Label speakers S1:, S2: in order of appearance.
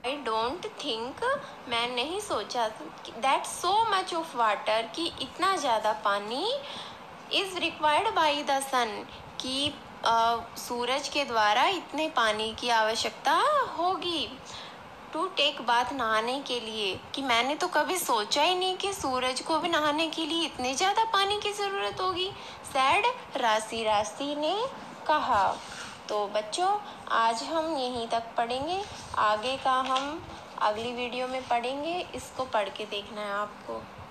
S1: I don't think, मैं नहीं सोचा that so much of water, कि इतना ज़्यादा पानी is required by the sun, कि सूरज के द्वारा इतने पानी की आवश्यकता होगी। टू टेक बाथ, नहाने के लिए, कि मैंने तो कभी सोचा ही नहीं कि सूरज को भी नहाने के लिए इतने ज़्यादा पानी की ज़रूरत होगी, सैड राशि राशि ने कहा। तो बच्चों आज हम यहीं तक पढ़ेंगे, आगे का हम अगली वीडियो में पढ़ेंगे। इसको पढ़ के देखना है आपको।